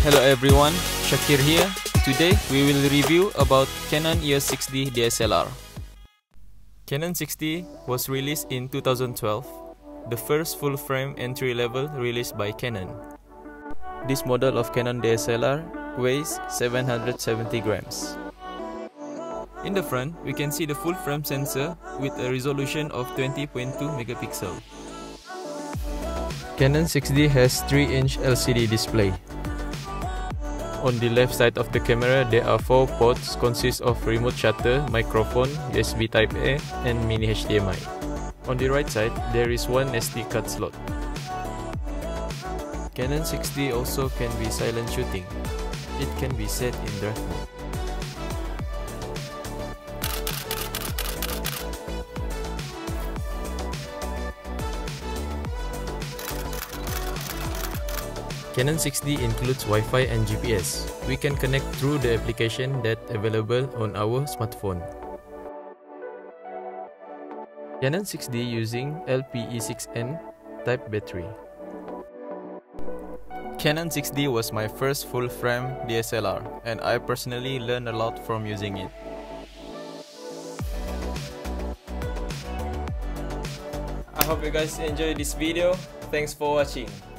Hello everyone, Shakir here. Today we will review about Canon EOS 6D DSLR. Canon 6D was released in 2012, the first full-frame entry-level released by Canon. This model of Canon DSLR weighs 770 grams. In the front, we can see the full-frame sensor with a resolution of 20.2 megapixel. Canon 6D has 3-inch LCD display. On the left side of the camera, there are 4 ports consist of remote shutter, microphone, USB Type-A, and mini HDMI. On the right side, there is one SD card slot. Canon 6D also can be silent shooting. It can be set in drive mode. Canon 6D includes Wi-Fi and GPS. We can connect through the application that's available on our smartphone. Canon 6D using LPE6N type battery. Canon 6D was my first full-frame DSLR, and I personally learned a lot from using it. I hope you guys enjoyed this video. Thanks for watching.